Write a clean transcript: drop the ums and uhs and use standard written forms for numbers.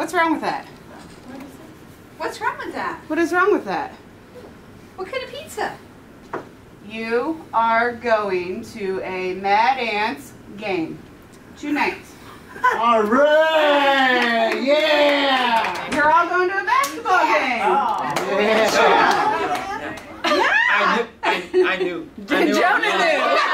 What's wrong with that? What's wrong with that? What is wrong with that? What kind of pizza? You are going to a Mad Ants game tonight. All right! Yeah! You're all going to a basketball game. Yeah! Yeah. I knew. Jonah knew.